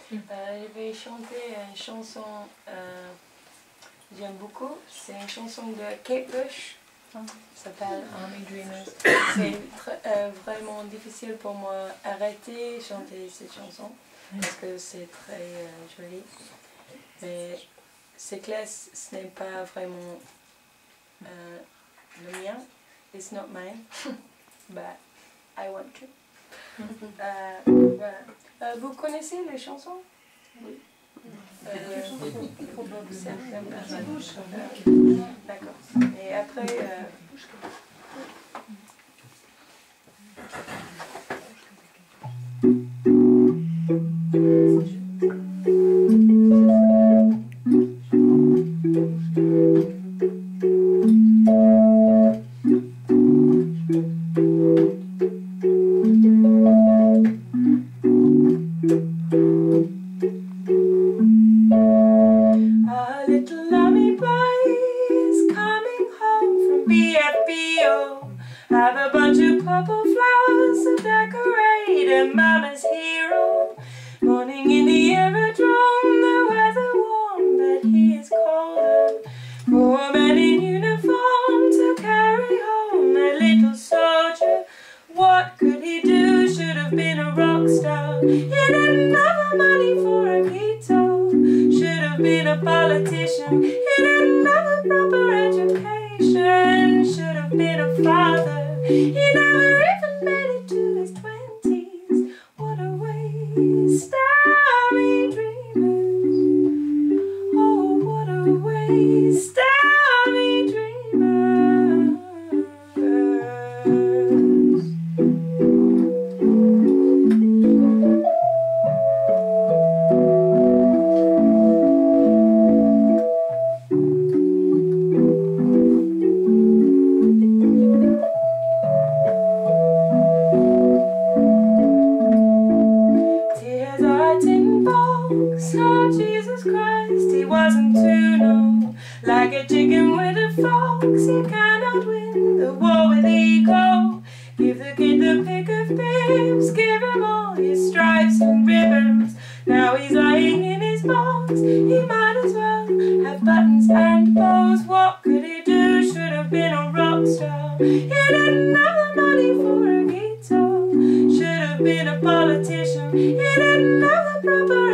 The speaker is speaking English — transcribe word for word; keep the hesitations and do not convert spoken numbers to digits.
Euh, je vais chanter une chanson euh, que j'aime beaucoup. C'est une chanson de Kate Bush. Ça s'appelle Army Dreamers. C'est euh, vraiment difficile pour moi d'arrêter de chanter cette chanson parce que c'est très euh, joli. Mais c'est clair, ce n'est pas vraiment euh, le mien. It's not mine, but I want to. euh, voilà. euh, vous connaissez les chansons? Oui. Euh, certaines personnes. Euh, D'accord. Et après. Euh, have a bunch of purple flowers to decorate a mama's hero. Morning in the aerodrome, the weather warm, but he is colder. For a man in uniform to carry home a little soldier. What could he do? Should have been a rock star. He didn't have the money for a guitar. Should have been a politician. He didn't have a proper education. Should have been a father. He never even made it to his twenties. What a waste, starry dreamers. Oh, what a waste, starry dreamers. Oh, Jesus Christ, he wasn't too no. Like a chicken with a fox, he cannot win the war with ego. Give the kid the pick of bibs, give him all his stripes and ribbons. Now he's lying in his box, he might as well have buttons and bows. What could he do? Should have been a rock star. He didn't have the money for a guitar. Should have been a politician. He didn't have the proper